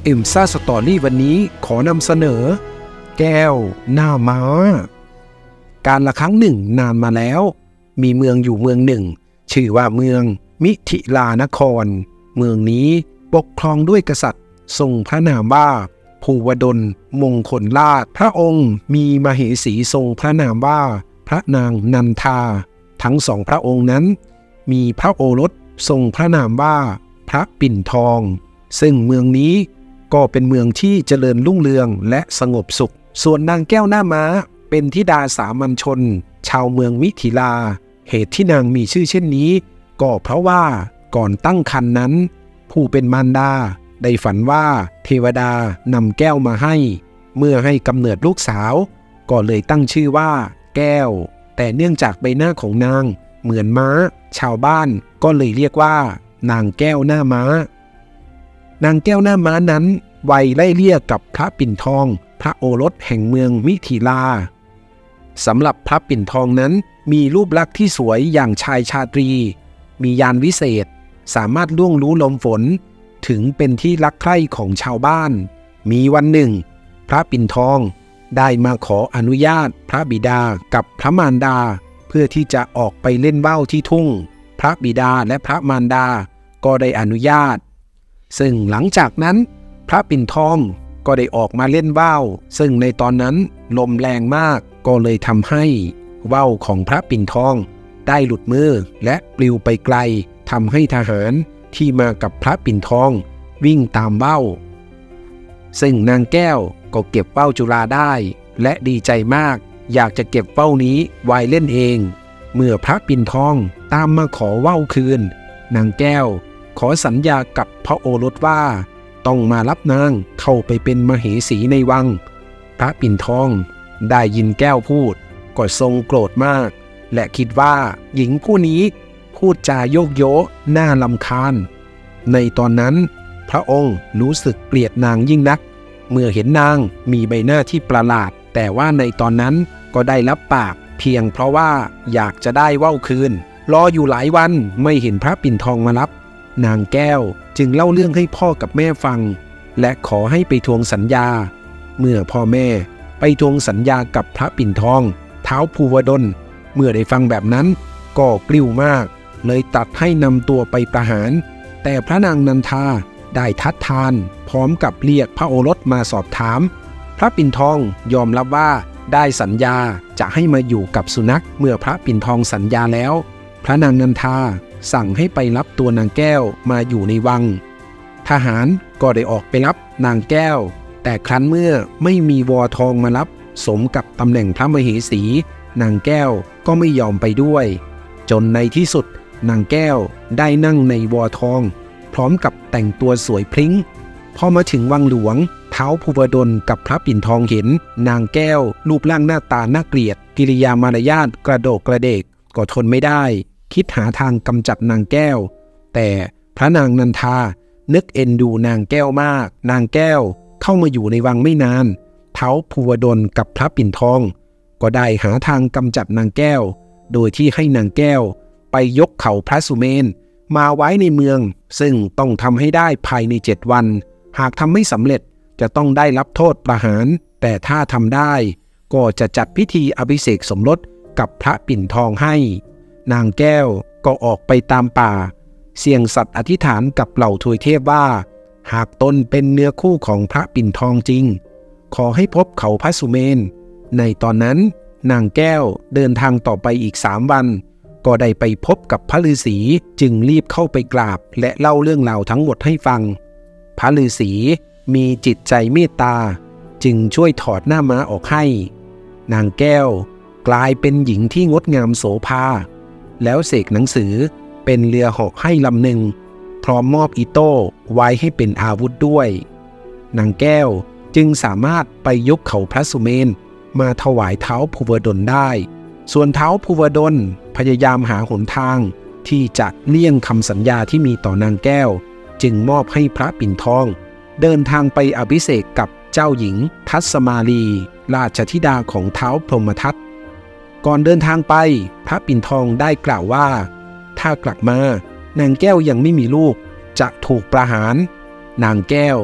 ซ่าสตอรี่วันนี้ขอนำเสนอแก้วหน้าม้าการละครั้งหนึ่งนานมาแล้วมีเมืองอยู่เมืองหนึ่งชื่อว่าเมืองมิถิลานครเมืองนี้ปกครองด้วยกษัตริย์ทรงพระนามว่าภูวดลมงคลราชพระองค์มีมเหสีทรงพระนามว่าพระนางนันทาทั้งสองพระองค์นั้นมีพระโอรสทรงพระนามว่าพระปิ่นทองซึ่งเมืองนี้ก็เป็นเมืองที่เจริญรุ่งเรืองและสงบสุขส่วนนางแก้วหน้าม้าเป็นธิดาสามัญชนชาวเมืองมิถิลาเหตุที่นางมีชื่อเช่นนี้ก็เพราะว่าก่อนตั้งครรภ์นั้นผู้เป็นมารดาได้ฝันว่าเทวดานำแก้วมาให้เมื่อให้กำเนิดลูกสาวก็เลยตั้งชื่อว่าแก้วแต่เนื่องจากใบหน้าของนางเหมือนม้าชาวบ้านก็เลยเรียกว่านางแก้วหน้าม้านางแก้วหน้าม้านั้นวัยไล่เลี่ยกับพระปิ่นทองพระโอรสแห่งเมืองมิถิลาสำหรับพระปิ่นทองนั้นมีรูปลักษณ์ที่สวยอย่างชายชาตรีมีญาณวิเศษสามารถล่วงรู้ลมฝนถึงเป็นที่รักใคร่ของชาวบ้านมีวันหนึ่งพระปิ่นทองได้มาขออนุญาตพระบิดากับพระมารดาเพื่อที่จะออกไปเล่นว่าวที่ทุ่งพระบิดาและพระมารดาก็ได้อนุญาตซึ่งหลังจากนั้นพระปิ่นทองก็ได้ออกมาเล่นว่าวซึ่งในตอนนั้นลมแรงมากก็เลยทำให้ว่าวของพระปิ่นทองได้หลุดมือและปลิวไปไกลทำให้ทหารที่มากับพระปิ่นทองวิ่งตามว่าวซึ่งนางแก้วก็เก็บว่าวจุฬาได้และดีใจมากอยากจะเก็บว่าวนี้ไว้เล่นเองเมื่อพระปิ่นทองตามมาขอว่าวคืนนางแก้วขอสัญญากับพระโอรสว่าต้องมารับนางเข้าไปเป็นมเหสีในวังพระปิ่นทองได้ยินแก้วพูดก็ทรงโกรธมากและคิดว่าหญิงผู้นี้พูดจาโยกโยน่ารำคาญในตอนนั้นพระองค์รู้สึกเกลียดนางยิ่งนักเมื่อเห็นนางมีใบหน้าที่ประหลาดแต่ว่าในตอนนั้นก็ได้รับปากเพียงเพราะว่าอยากจะได้ว่าวคืนรออยู่หลายวันไม่เห็นพระปิ่นทองมารับนางแก้วจึงเล่าเรื่องให้พ่อกับแม่ฟังและขอให้ไปทวงสัญญาเมื่อพ่อแม่ไปทวงสัญญากับพระปิ่นทองท้าวภูวดลเมื่อได้ฟังแบบนั้นก็กลิ้วมากเลยตัดให้นำตัวไปประหารแต่พระนางนันทาได้ทัดทานพร้อมกับเรียกพระโอรสมาสอบถามพระปิ่นทองยอมรับว่าได้สัญญาจะให้มาอยู่กับสุนัขเมื่อพระปิ่นทองสัญญาแล้วพระนางนันทาสั่งให้ไปรับตัวนางแก้วมาอยู่ในวังทหารก็ได้ออกไปรับนางแก้วแต่ครั้นเมื่อไม่มีวอทองมารับสมกับตำแหน่งพระมเหสีนางแก้วก็ไม่ยอมไปด้วยจนในที่สุดนางแก้วได้นั่งในวอทองพร้อมกับแต่งตัวสวยพริ้งพอมาถึงวังหลวงท้าวภูวดลกับพระปิ่นทองเห็นนางแก้วรูปร่างหน้าตาน่าเกลียดกิริยามารยาทกระโดกกระเดกก็ทนไม่ได้คิดหาทางกำจัดนางแก้วแต่พระนางนันทานึกเอ็นดูนางแก้วมากนางแก้วเข้ามาอยู่ในวังไม่นานท้าวภูวดลกับพระปิ่นทองก็ได้หาทางกำจัดนางแก้วโดยที่ให้นางแก้วไปยกเขาพระสุเมนมาไว้ในเมืองซึ่งต้องทำให้ได้ภายใน7 วันหากทำไม่สำเร็จจะต้องได้รับโทษประหารแต่ถ้าทำได้ก็จะจัดพิธีอภิเษกสมรสกับพระปิ่นทองให้นางแก้วก็ออกไปตามป่าเสี่ยงสัตย์อธิษฐานกับเหล่าทวยเทพว่าหากตนเป็นเนื้อคู่ของพระปิ่นทองจริงขอให้พบเขาพระสุเมนในตอนนั้นนางแก้วเดินทางต่อไปอีก3 วันก็ได้ไปพบกับพระฤาษีจึงรีบเข้าไปกราบและเล่าเรื่องราวทั้งหมดให้ฟังพระฤาษีมีจิตใจเมตตาจึงช่วยถอดหน้าม้าออกให้นางแก้วกลายเป็นหญิงที่งดงามโสภาแล้วเสกหนังสือเป็นเรือเหาะให้ลำหนึ่งพร้อมมอบอีโต้ไว้ให้เป็นอาวุธด้วยนางแก้วจึงสามารถไปยกเขาพระสุเมนมาถวายท้าวภูวดลได้ส่วนท้าวภูวดลพยายามหาหนทางที่จะเลี่ยงคำสัญญาที่มีต่อนางแก้วจึงมอบให้พระปิ่นทองเดินทางไปอภิเษกกับเจ้าหญิงทัศมาลีราชธิดาของท้าวพรหมทัตก่อนเดินทางไปพระปิ่นทองได้กล่าวว่าถ้ากลับมานางแก้วยังไม่มีลูกจะถูกประหารนางแก้ว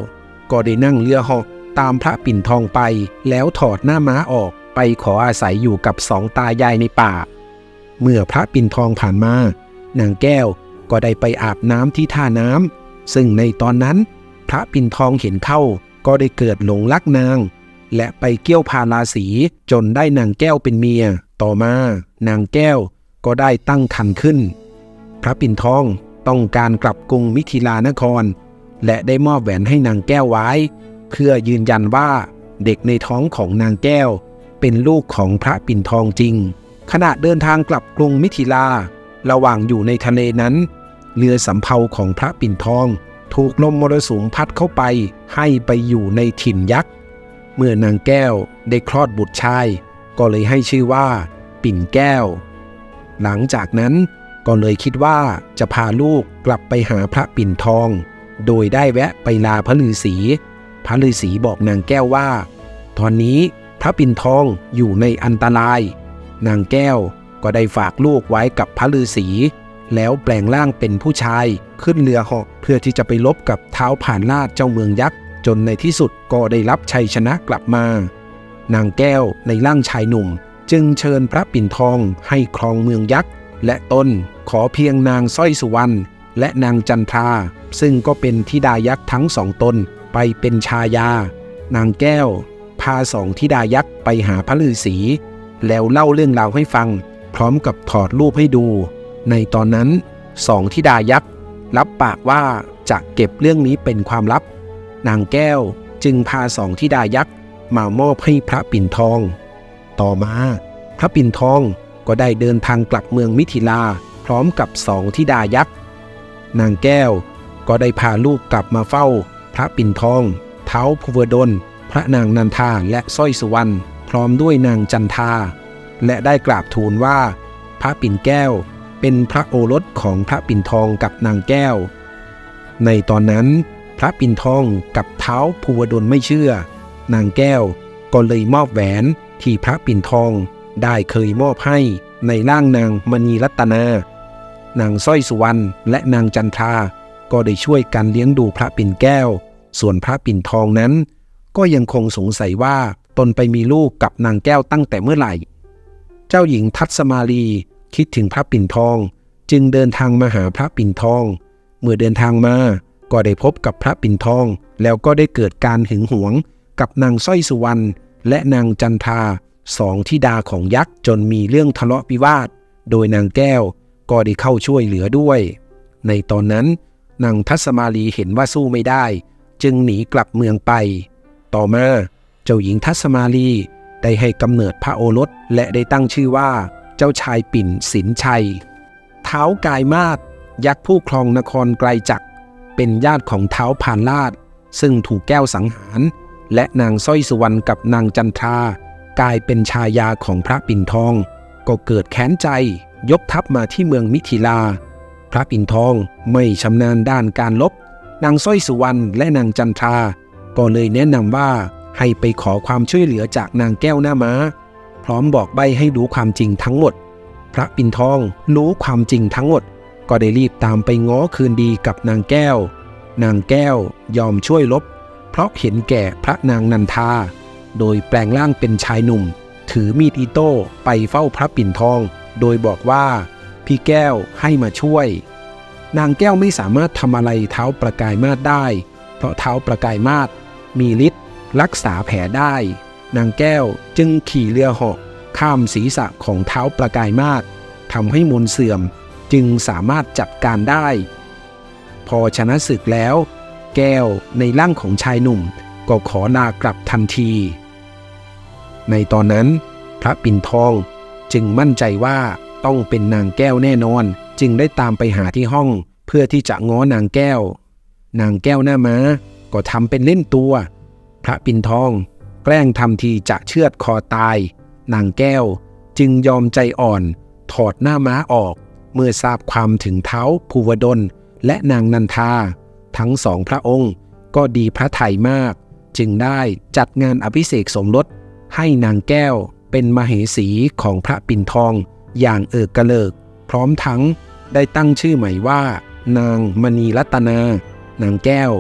ก็ได้นั่งเรือเหาะตามพระปิ่นทองไปแล้วถอดหน้าม้าออกไปขออาศัยอยู่กับสองตายายในป่าเมื่อพระปิ่นทองผ่านมานางแก้วก็ได้ไปอาบน้ำที่ท่าน้ำซึ่งในตอนนั้นพระปิ่นทองเห็นเข้าก็ได้เกิดหลงรักนางและไปเกี่ยวพาราสีจนได้นางแก้วเป็นเมียต่อมานางแก้วก็ได้ตั้งครรภ์ขึ้นพระปิ่นทองต้องการกลับกรุงมิถิลานครและได้มอบแหวนให้นางแก้วไว้เพื่อยืนยันว่าเด็กในท้องของนางแก้วเป็นลูกของพระปิ่นทองจริงขณะเดินทางกลับกรุงมิถิลาระหว่างอยู่ในทะเลนั้นเรือสำเภาของพระปิ่นทองถูกลมมรสุมพัดเข้าไปให้ไปอยู่ในถิ่นยักษ์เมื่อนางแก้วได้คลอดบุตรชายก็เลยให้ชื่อว่าปิ่นแก้วหลังจากนั้นก็เลยคิดว่าจะพาลูกกลับไปหาพระปิ่นทองโดยได้แวะไปลาพระฤาษีพระฤาษีบอกนางแก้วว่าตอนนี้พระปิ่นทองอยู่ในอันตรายนางแก้วก็ได้ฝากลูกไว้กับพระฤาษีแล้วแปลงร่างเป็นผู้ชายขึ้นเรือเหาะเพื่อที่จะไปรบกับท้าวผานราชเจ้าเมืองยักษ์จนในที่สุดก็ได้รับชัยชนะกลับมานางแก้วในร่างชายหนุ่มจึงเชิญพระปิ่นทองให้ครองเมืองยักษ์และตนขอเพียงนางสร้อยสุวรรณและนางจันทราซึ่งก็เป็นธิดายักษ์ทั้งสองตนไปเป็นชายานางแก้วพาสองธิดายักษ์ไปหาพระฤาษีแล้วเล่าเรื่องราวให้ฟังพร้อมกับถอดรูปให้ดูในตอนนั้นสองธิดายักษ์รับปากว่าจะเก็บเรื่องนี้เป็นความลับนางแก้วจึงพาสองธิดายักษ์มามอบให้พระปิ่นทองต่อมาพระปิ่นทองก็ได้เดินทางกลับเมืองมิถิลาพร้อมกับสองธิดายักษ์นางแก้วก็ได้พาลูกกลับมาเฝ้าพระปิ่นทองท้าวภูวดลพระนางนันทาและสร้อยสุวรรณพร้อมด้วยนางจันทาและได้กราบทูลว่าพระปิ่นแก้วเป็นพระโอรสของพระปิ่นทองกับนางแก้วในตอนนั้นพระปิ่นทองกับท้าวภูวดลไม่เชื่อนางแก้วก็เลยมอบแหวนที่พระปิ่นทองได้เคยมอบให้ในร่างนางมณีรัตนานางสร้อยสุวรรณและนางจันทราก็ได้ช่วยกันเลี้ยงดูพระปิ่นแก้วส่วนพระปิ่นทองนั้นก็ยังคงสงสัยว่าตนไปมีลูกกับนางแก้วตั้งแต่เมื่อไหร่เจ้าหญิงทัศมาลีคิดถึงพระปิ่นทองจึงเดินทางมาหาพระปิ่นทองเมื่อเดินทางมาก็ได้พบกับพระปิ่นทองแล้วก็ได้เกิดการหึงหวงกับนางสร้อยสุวรรณและนางจันทราสองธิดาของยักษ์จนมีเรื่องทะเลาะวิวาทโดยนางแก้วก็ได้เข้าช่วยเหลือด้วยในตอนนั้นนางทัศมาลีเห็นว่าสู้ไม่ได้จึงหนีกลับเมืองไปต่อมาเจ้าหญิงทัศมาลีได้ให้กำเนิดพระโอรสและได้ตั้งชื่อว่าเจ้าชายปิ่นสินชัยท้าวกายมาศยักษ์ผู้ครองนครไกลจักรเป็นญาติของท้าวผานราชซึ่งถูกแก้วสังหารและนางสร้อยสุวรรณกับนางจันทรากลายเป็นชายาของพระปิ่นทองก็เกิดแค้นใจยกทัพมาที่เมืองมิถิลาพระปิ่นทองไม่ชำนาญด้านการรบนางสร้อยสุวรรณและนางจันทราก็เลยแนะนำว่าให้ไปขอความช่วยเหลือจากนางแก้วหน้าม้าพร้อมบอกใบ้ให้รู้ความจริงทั้งหมดพระปิ่นทองรู้ความจริงทั้งหมดก็ได้รีบตามไปง้อคืนดีกับนางแก้วนางแก้วยอมช่วยรบเพราะเห็นแก่พระนางนันทาโดยแปลงร่างเป็นชายหนุ่มถือมีดอิโต้ไปเฝ้าพระปิ่นทองโดยบอกว่าพี่แก้วให้มาช่วยนางแก้วไม่สามารถทำอะไรท้าวประกายมาศได้เพราะท้าวประกายมาศมีฤทธิ์รักษาแผลได้นางแก้วจึงขี่เรือเหาะข้ามศีรษะของท้าวประกายมาศทำให้มนต์เสื่อมจึงสามารถจัดการได้พอชนะศึกแล้วแก้วในร่างของชายหนุ่มก็ขอลากลับทันทีในตอนนั้นพระปิ่นทองจึงมั่นใจว่าต้องเป็นนางแก้วแน่นอนจึงได้ตามไปหาที่ห้องเพื่อที่จะง้อนางแก้วนางแก้วหน้าม้าก็ทำเป็นเล่นตัวพระปิ่นทองแกล้งทำทีจะเชือดคอตายนางแก้วจึงยอมใจอ่อนถอดหน้าม้าออกเมื่อทราบความถึงท้าวภูวดลและนางนันทาทั้งสองพระองค์ก็ดีพระทัยมากจึงได้จัดงานอภิเษกสมรสให้นางแก้วเป็นมเหสีของพระปิ่นทองอย่างเอิกกระเลิกพร้อมทั้งได้ตั้งชื่อใหม่ว่านางมณีรัตนานางแก้ว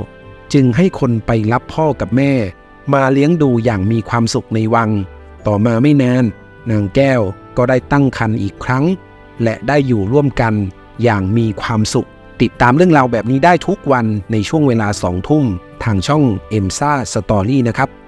จึงให้คนไปรับพ่อกับแม่มาเลี้ยงดูอย่างมีความสุขในวังต่อมาไม่นานนางแก้วก็ได้ตั้งครรภ์อีกครั้งและได้อยู่ร่วมกันอย่างมีความสุขติดตามเรื่องราวแบบนี้ได้ทุกวันในช่วงเวลา 20:00 นทางช่อง EMSA Story นะครับ